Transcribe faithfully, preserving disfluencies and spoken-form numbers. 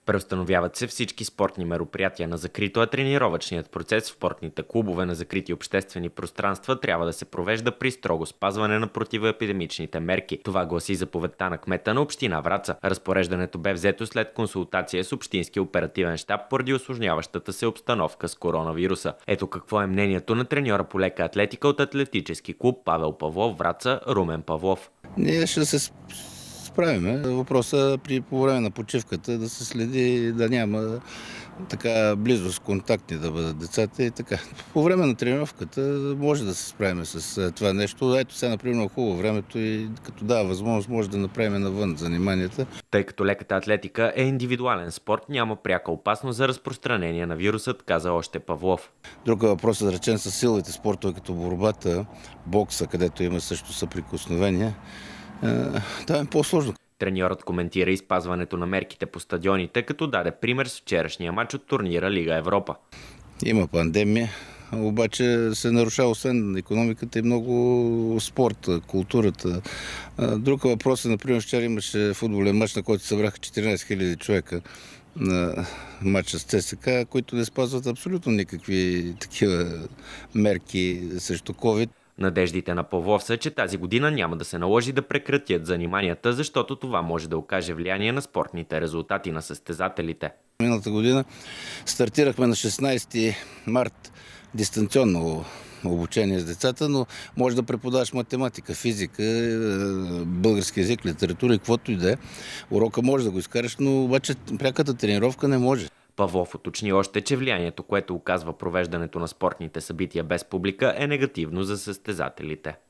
Преустановяват се всички спортни мероприятия на закрито, а тренировъчният процес в спортните клубове на закрити обществени пространства трябва да се провежда при строго спазване на противоепидемичните мерки. Това гласи заповедта на кмета на община Враца. Разпореждането бе взето след консултация с Общински оперативен щаб поради усложняващата се обстановка с коронавируса. Ето какво е мнението на треньора по лека атлетика от атлетически клуб Павел Павлов Враца Румен Павлов. Ние ще се справим. Въпросът при по време на почивката да се следи да няма така близост, контактни да бъдат децата и така. По време на тренировката може да се справим с това нещо. Ето сега, например, хубаво времето и като дава възможност, може да направим навън заниманията. Тъй като леката атлетика е индивидуален спорт, няма пряка опасност за разпространение на вирусът, каза още Павлов. Друг въпрос е да речем с силовите спортове, като борбата, бокса, където има също съприкосновения. Това е по-сложно. Треньорът коментира и спазването на мерките по стадионите, като даде пример с вчерашния матч от турнира Лига Европа. Има пандемия, обаче се нарушава освен икономиката и много спорта, културата. Друг въпрос е, например, вчера имаше футболен матч, на който събраха четиринайсет хиляди човека на матча с ЦСКА, които не спазват абсолютно никакви такива мерки срещу ковид. Надеждите на Павлов са, че тази година няма да се наложи да прекратят заниманията, защото това може да окаже влияние на спортните резултати на състезателите. Миналата година стартирахме на шестнайсети март дистанционно обучение с децата, но може да преподаваш математика, физика, български език, литература и каквото и да е. Урока може да го изкараш, но обаче пряката тренировка не може. Павлов уточни още, че влиянието, което оказва провеждането на спортните събития без публика, е негативно за състезателите.